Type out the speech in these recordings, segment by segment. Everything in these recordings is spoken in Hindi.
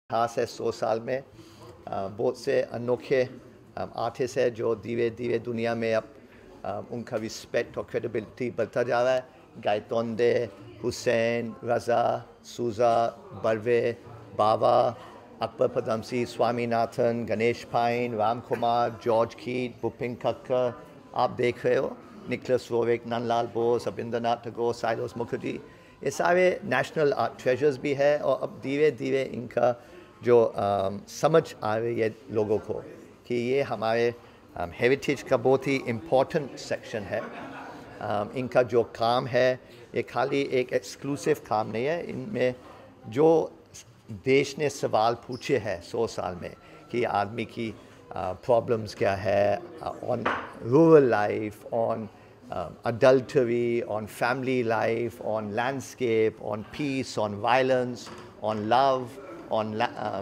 खास है 100 साल में। बहुत से अनोखे आर्टिस्ट है जो धीरे धीरे दुनिया में अब उनका रिस्पेक्ट और क्रेडिबिलिटी बढ़ता जा रहा है। गायतोंडे, हुसैन, रज़ा, सूजा, बर्वे, बाबा, अकबर पदमसी, स्वामीनाथन, गणेश पाइन, राम कुमार, जॉर्ज कीट, भूपिन कक्कर, आप देख रहे हो, निकोलस रोविक, नंदलाल बोस, रविंद्रनाथ टैगोर, साइलोस मुखर्जी, ये सारे नेशनल आर्ट ट्रेजर्स भी है। और अब धीरे धीरे इनका जो समझ आ रही है लोगों को कि ये हमारे हेरिटेज का बहुत ही इम्पोर्टेंट सेक्शन है। इनका जो काम है ये खाली एक एक्सक्लूसिव काम नहीं है, इनमें जो देश ने सवाल पूछे हैं 100 साल में कि आदमी की प्रॉब्लम्स क्या है, on rural life, on adultery, on family life, on landscape, on peace, on violence, on love, on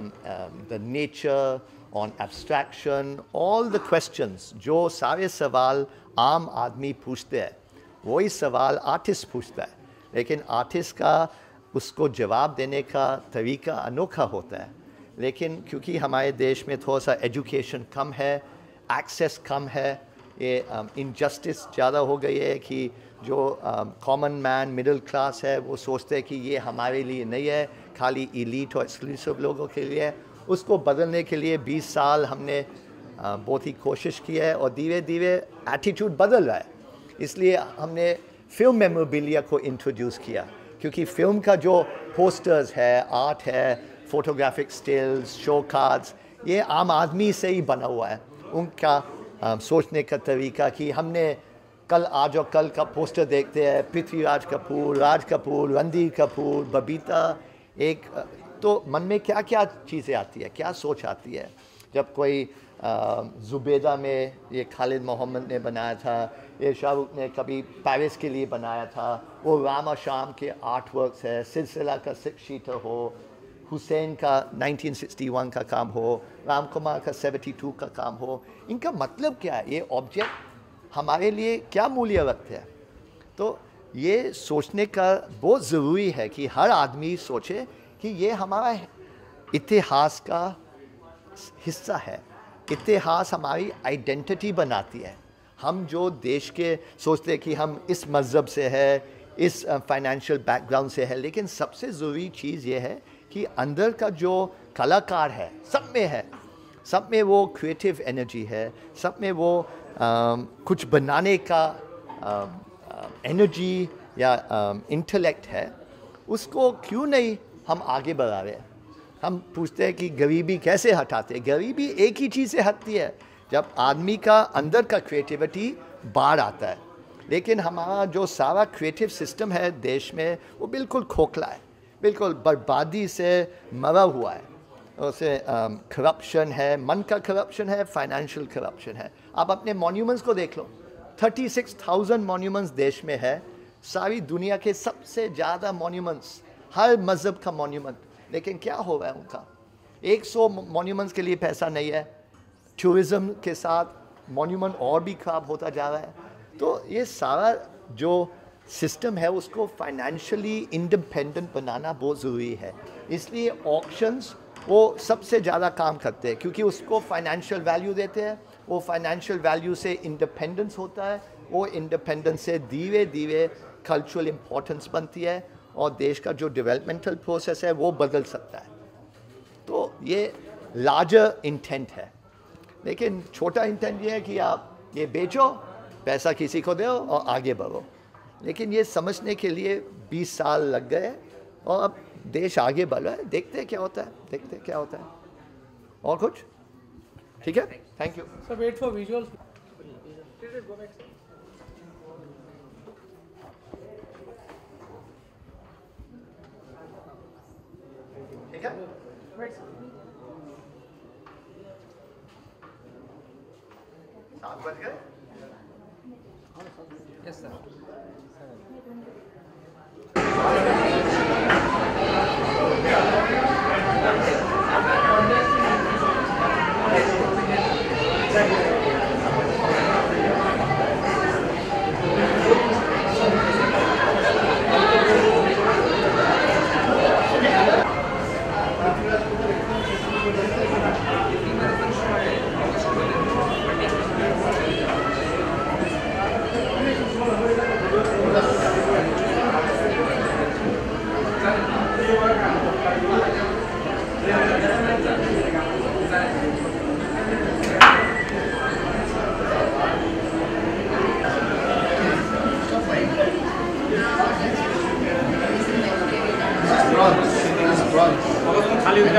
the nature, on abstraction, all the questions जो सारे सवाल आम आदमी पूछते हैं वही सवाल आर्टिस्ट पूछता है, लेकिन आर्टिस्ट का उसको जवाब देने का तरीका अनोखा होता है। लेकिन क्योंकि हमारे देश में थोड़ा सा एजुकेशन कम है, एक्सेस कम है, ये इनजस्टिस ज़्यादा हो गई है कि जो कॉमन मैन मिडिल क्लास है वो सोचते हैं कि ये हमारे लिए नहीं है, खाली एलीट और एक्सक्लूसिव लोगों के लिए है। उसको बदलने के लिए 20 साल हमने बहुत ही कोशिश की है और धीरे धीरे एटीट्यूड बदल रहा है। इसलिए हमने फिल्म मेमोरेबिलिया को इंट्रोड्यूस किया, क्योंकि फिल्म का जो पोस्टर्स है, आर्ट है, फोटोग्राफिक स्टिल्स, शो कार्ड्स, ये आम आदमी से ही बना हुआ है। उनका सोचने का तरीका कि हमने कल आज और कल का पोस्टर देखते हैं, पृथ्वीराज कपूर, राज कपूर, रणधीर कपूर, बबीता, एक तो मन में क्या क्या चीज़ें आती है, क्या सोच आती है। जब कोई जुबेदा में ये खालिद मोहम्मद ने बनाया था, ये शाहरुख ने कभी पेरिस के लिए बनाया था, वो रामा शाम के आर्ट वर्क्स है, सिलसिला का 6 शीटर हो, हुसैन का 1961 का काम हो, राम कुमार का 72 का काम हो, इनका मतलब क्या है, ये ऑब्जेक्ट हमारे लिए क्या मूल्य रखते हैं। तो ये सोचने का बहुत ज़रूरी है कि हर आदमी सोचे कि ये हमारा इतिहास का हिस्सा है। इतिहास हमारी आइडेंटिटी बनाती है। हम जो देश के सोचते हैं कि हम इस मज़हब से है, इस फाइनेंशियल बैकग्राउंड से है, लेकिन सबसे ज़रूरी चीज़ ये है कि अंदर का जो कलाकार है सब में है, सब में वो क्रिएटिव एनर्जी है, सब में वो कुछ बनाने का एनर्जी या इंटेलेक्ट है। उसको क्यों नहीं हम आगे बढ़ा रहे हैं। हम पूछते हैं कि गरीबी कैसे हटाते हैं। गरीबी एक ही चीज़ से हटती है, जब आदमी का अंदर का क्रिएटिविटी बाहर आता है। लेकिन हमारा जो सारा क्रिएटिव सिस्टम है देश में वो बिल्कुल खोखला है, बिल्कुल बर्बादी से मरा हुआ है। उसे करप्शन है, मन का करप्शन है, फाइनेंशियल करप्शन है। आप अपने मॉन्यूमेंट्स को देख लो, 36,000 मॉन्यूमेंट्स देश में है, सारी दुनिया के सबसे ज़्यादा मॉन्यूमेंट्स, हर मज़हब का मॉन्यूमेंट। लेकिन क्या हो रहा है उनका, 100 मॉन्यूमेंट्स के लिए पैसा नहीं है। टूरिज़्म के साथ मॉन्यूमेंट और भी खराब होता जा रहा है। तो ये सारा जो सिस्टम है उसको फाइनेंशियली इंडिपेंडेंट बनाना बहुत ज़रूरी है। इसलिए ऑक्शंस वो सबसे ज़्यादा काम करते हैं, क्योंकि उसको फाइनेंशियल वैल्यू देते हैं। वो फाइनेंशियल वैल्यू से इंडिपेंडेंस होता है, वो इंडिपेंडेंस से धीरे धीरे कल्चरल इम्पोर्टेंस बनती है और देश का जो डेवलपमेंटल प्रोसेस है वो बदल सकता है। तो ये लार्जर इंटेंट है, लेकिन छोटा इंटेंट ये है कि आप ये बेचो, पैसा किसी को दो और आगे बढ़ो। लेकिन ये समझने के लिए 20 साल लग गए और अब देश आगे बढ़ रहा है। देखते हैं क्या होता है, देखते हैं क्या होता है। और कुछ ठीक है, thank you. So wait for visuals. ठीक है, सात बज गए। Yes sir.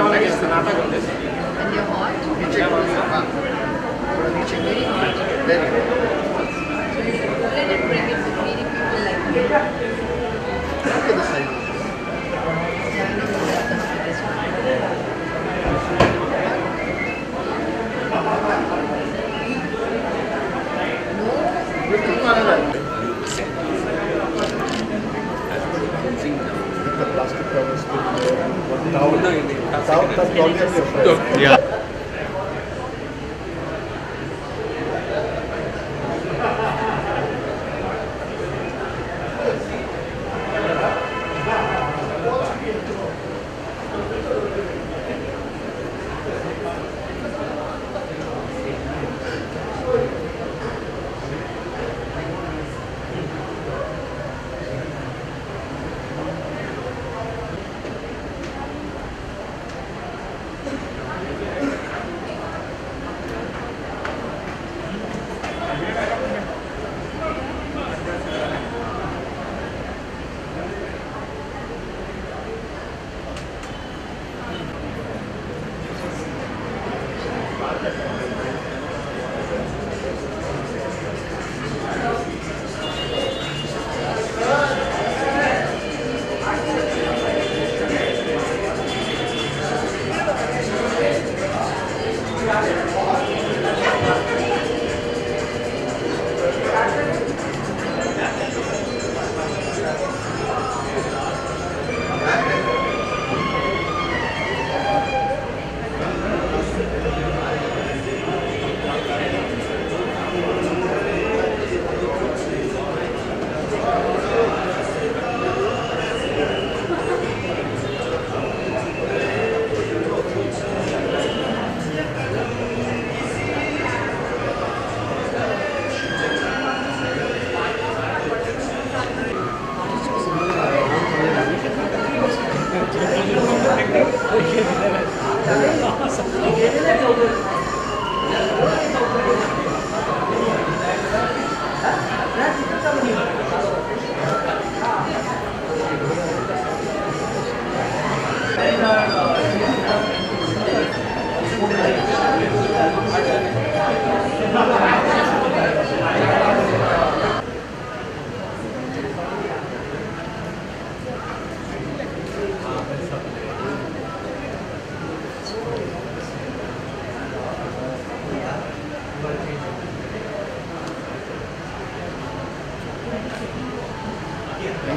And you're hot? Very hot. So you cool it and bring it to greedy people like me. Look at the size. Yeah, I know that's the biggest one. The plastic covers with towel. Yeah.